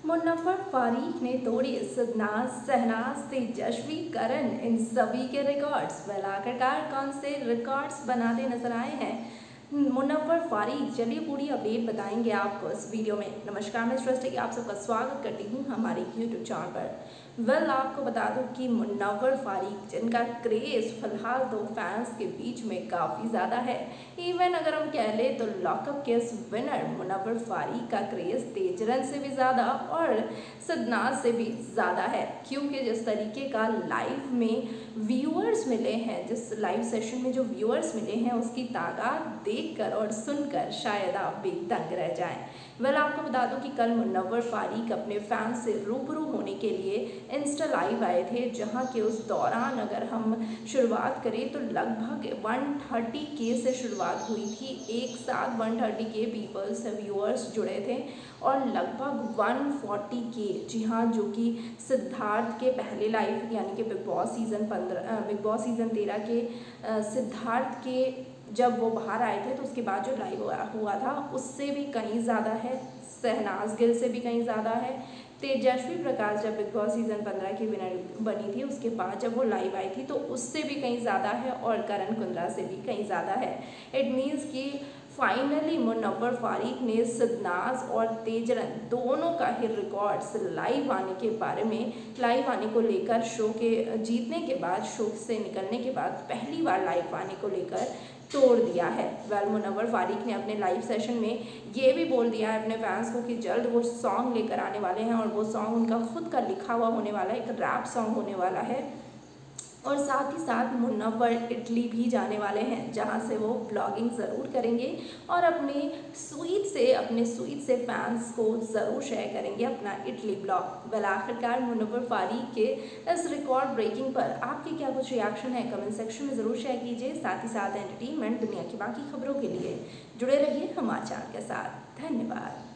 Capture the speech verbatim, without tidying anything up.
मुनव्वर फारीक ने तोड़े सिद्धनाज, शहनाज, तेजस्वी, करण इन सभी के रिकॉर्ड्स। वेल आखिरकार कौन से रिकॉर्ड्स बनाते नजर आए हैं मुनव्वर फारीक, चलिए पूरी अपडेट बताएंगे आपको इस वीडियो में। नमस्कार, मैं सृष्टि, आप सबका स्वागत करती हूँ हमारे यूट्यूब चैनल पर। वेल well, आपको बता दूं कि मुनव्वर फारीक जिनका क्रेज़ फिलहाल तो फैंस के बीच में काफ़ी ज़्यादा है। इवन अगर हम कह लें तो लॉकअप के इस विनर मुनव्वर फारीक का क्रेज़ तेजरन से भी ज़्यादा और सिद्धनाज से भी ज़्यादा है, क्योंकि जिस तरीके का लाइव में व्यूअर्स मिले हैं, जिस लाइव सेशन में जो व्यूअर्स मिले हैं उसकी तादाद देखकर और सुनकर शायद आप भी दंग रह जाएं। वेल well, आपको बता दूं कि कल मुनव्वर फारीक अपने फैंस से रूबरू होने के लिए इंस्टा लाइव आए थे, जहां के उस दौरान अगर हम शुरुआत करें तो लगभग एक सौ तीस के से शुरुआत हुई थी। एक साथ एक सौ तीस के पीपल्स व्यूअर्स जुड़े थे और लगभग एक सौ चालीस के, जी हाँ, जो कि सिद्धार्थ के पहले लाइव यानी कि बिग बॉस सीज़न पंद्रह बिग बॉस सीज़न तेरह के सिद्धार्थ के जब वो बाहर आए थे तो उसके बाद जो लाइव हुआ था उससे भी कहीं ज़्यादा है, शहनाज गिल से भी कहीं ज़्यादा है। तेजस्वी प्रकाश जब बिग बॉस सीज़न पंद्रह की विनर बनी थी उसके बाद जब वो लाइव आई थी तो उससे भी कहीं ज़्यादा है और करण कुंद्रा से भी कहीं ज़्यादा है। इट मीन्स कि फाइनली मुनव्वर फारीक ने सिद्धनाज और तेजरन दोनों का ही रिकॉर्ड्स लाइव आने के बारे में लाइव आने को लेकर, शो के जीतने के बाद, शो से निकलने के बाद पहली बार लाइव आने को लेकर तोड़ दिया है। वेल मुनव्वर फारीक ने अपने लाइव सेशन में ये भी बोल दिया है अपने फैंस को कि जल्द वो सॉन्ग लेकर आने वाले हैं और वो सॉन्ग उनका खुद का लिखा हुआ होने वाला है, एक रैप सॉन्ग होने वाला है। और साथ ही साथ मुनव्वर इटली भी जाने वाले हैं, जहां से वो ब्लॉगिंग ज़रूर करेंगे और अपने स्वीट से अपने स्वीट से फैंस को ज़रूर शेयर करेंगे अपना इटली ब्लॉग। वेल आखिरकार मुनव्वर फारीक के इस रिकॉर्ड ब्रेकिंग पर आपके क्या कुछ रिएक्शन है, कमेंट सेक्शन में ज़रूर शेयर कीजिए। साथ ही साथ एंटरटेनमेंट दुनिया की बाकी खबरों के लिए जुड़े रहिए हमारे चैनल के साथ। धन्यवाद।